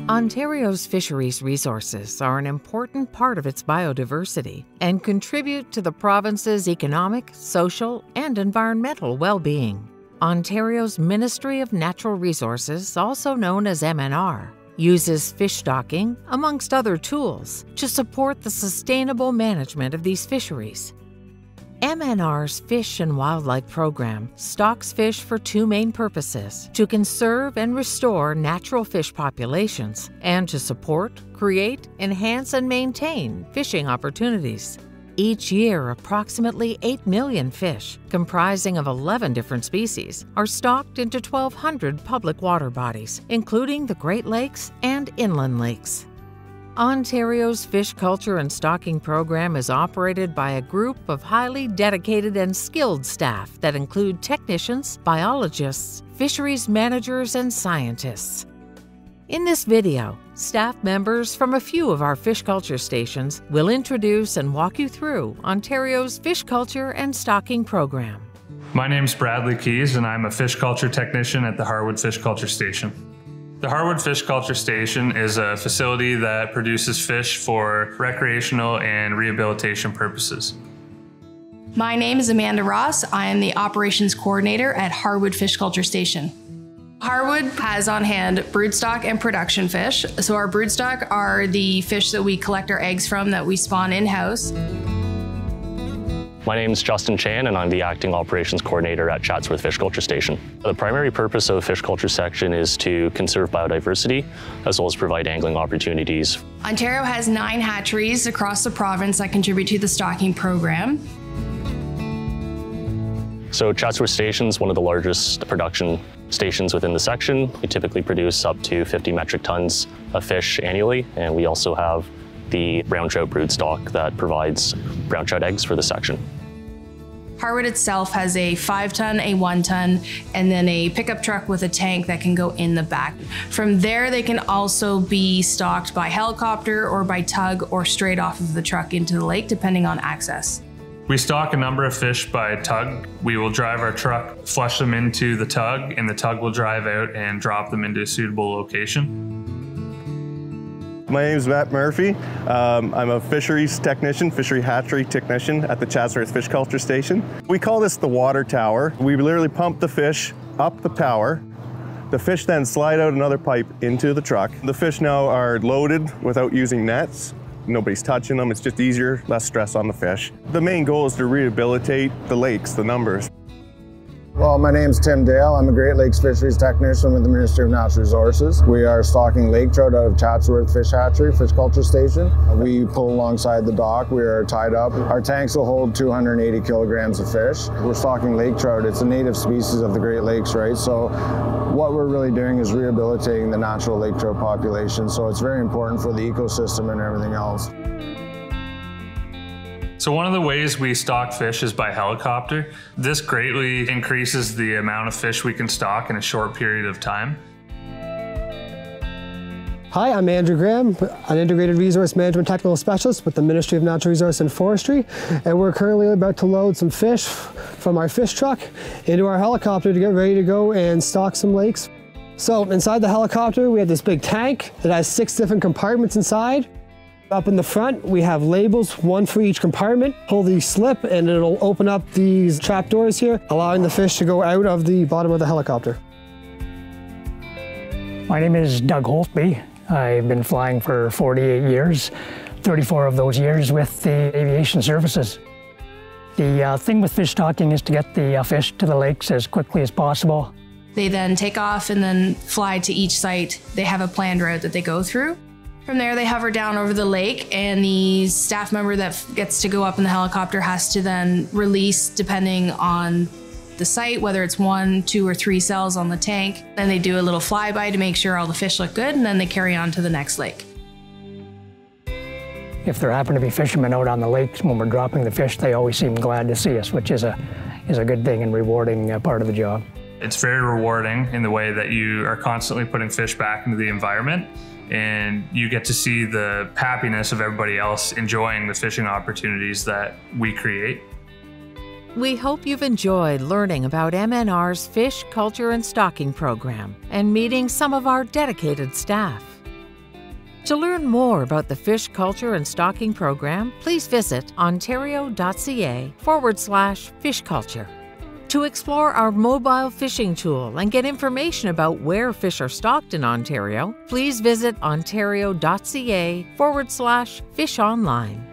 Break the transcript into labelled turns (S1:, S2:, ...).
S1: Ontario's fisheries resources are an important part of its biodiversity and contribute to the province's economic, social, and environmental well-being. Ontario's Ministry of Natural Resources, also known as MNR, uses fish stocking, amongst other tools, to support the sustainable management of these fisheries. MNR's Fish and Wildlife Program stocks fish for two main purposes: to conserve and restore natural fish populations, and to support, create, enhance, and maintain fishing opportunities. Each year, approximately 8 million fish, comprising of 11 different species, are stocked into 1,200 public water bodies, including the Great Lakes and inland lakes. Ontario's Fish Culture and Stocking Program is operated by a group of highly dedicated and skilled staff that include technicians, biologists, fisheries managers, and scientists. In this video, staff members from a few of our fish culture stations will introduce and walk you through Ontario's Fish Culture and Stocking Program.
S2: My name's Bradley Keys, and I'm a fish culture technician at the Harwood Fish Culture Station. The Harwood Fish Culture Station is a facility that produces fish for recreational and rehabilitation purposes.
S3: My name is Amanda Ross. I am the operations coordinator at Harwood Fish Culture Station. Harwood has on hand broodstock and production fish. So our broodstock are the fish that we collect our eggs from that we spawn in-house.
S4: My name is Justin Chan, and I'm the acting operations coordinator at Chatsworth Fish Culture Station. The primary purpose of the Fish Culture section is to conserve biodiversity, as well as provide angling opportunities.
S3: Ontario has 9 hatcheries across the province that contribute to the stocking program.
S4: So Chatsworth Station is one of the largest production stations within the section. We typically produce up to 50 metric tons of fish annually, and we also have the brown trout broodstock that provides brown trout eggs for the section.
S3: Harwood itself has a 5-ton, a 1-ton, and then a pickup truck with a tank that can go in the back. From there, they can also be stocked by helicopter or by tug or straight off of the truck into the lake, depending on access.
S2: We stock a number of fish by tug. We will drive our truck, flush them into the tug, and the tug will drive out and drop them into a suitable location.
S5: My name is Matt Murphy. I'm a fisheries technician, fishery hatchery technician at the Chatsworth Fish Culture Station. We call this the water tower. We literally pump the fish up the tower. The fish then slide out another pipe into the truck. The fish now are loaded without using nets. Nobody's touching them. It's just easier, less stress on the fish. The main goal is to rehabilitate the lakes, the numbers.
S6: Well, my name's Tim Dale. I'm a Great Lakes Fisheries Technician with the Ministry of Natural Resources. We are stocking lake trout out of Chatsworth Fish Hatchery, Fish Culture Station. We pull alongside the dock. We are tied up. Our tanks will hold 280 kilograms of fish. We're stocking lake trout. It's a native species of the Great Lakes, right? So what we're really doing is rehabilitating the natural lake trout population. So it's very important for the ecosystem and everything else.
S2: So one of the ways we stock fish is by helicopter. This greatly increases the amount of fish we can stock in a short period of time.
S7: Hi, I'm Andrew Graham, an Integrated Resource Management Technical Specialist with the Ministry of Natural Resources and Forestry, and we're currently about to load some fish from our fish truck into our helicopter to get ready to go and stock some lakes. So inside the helicopter, we have this big tank that has 6 different compartments inside. Up in the front, we have labels, 1 for each compartment. Pull the slip and it'll open up these trap doors here, allowing the fish to go out of the bottom of the helicopter.
S8: My name is Doug Holtby. I've been flying for 48 years, 34 of those years with the aviation services. The thing with fish stocking is to get the fish to the lakes as quickly as possible.
S3: They then take off and then fly to each site. They have a planned route that they go through. From there, they hover down over the lake, and the staff member that gets to go up in the helicopter has to then release, depending on the site, whether it's 1, 2, or 3 cells on the tank. Then they do a little flyby to make sure all the fish look good, and then they carry on to the next lake.
S8: If there happen to be fishermen out on the lakes when we're dropping the fish, they always seem glad to see us, which is a good thing and rewarding part of the job.
S2: It's very rewarding in the way that you are constantly putting fish back into the environment, and you get to see the happiness of everybody else enjoying the fishing opportunities that we create.
S1: We hope you've enjoyed learning about MNR's Fish Culture and Stocking Program and meeting some of our dedicated staff. To learn more about the fish culture and stocking program, please visit ontario.ca/fish culture. To explore our mobile fishing tool and get information about where fish are stocked in Ontario, please visit ontario.ca/fish online.